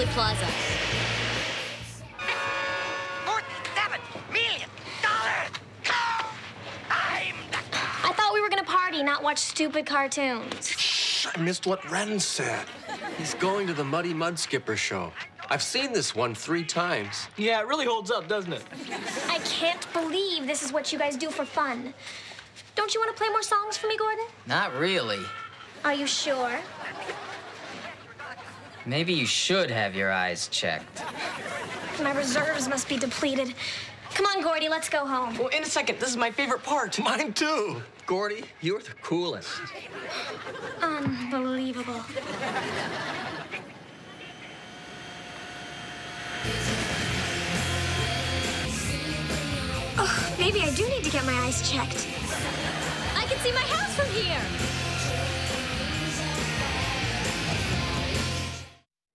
plaza. $47 million! I thought we were gonna party, not watch stupid cartoons. Shh, I missed what Ren said. He's going to the Muddy Mud Skipper show. I've seen this one 3 times. Yeah, it really holds up, doesn't it? I can't believe this is what you guys do for fun. Don't you want to play more songs for me, Gordon? Not really. Are you sure? Maybe you should have your eyes checked. My reserves must be depleted. Come on, Gordy, let's go home. Well, in a second. This is my favorite part. Mine too. Gordy, you're the coolest. Unbelievable. Oh, maybe I do need to get my eyes checked. I can see my house from here.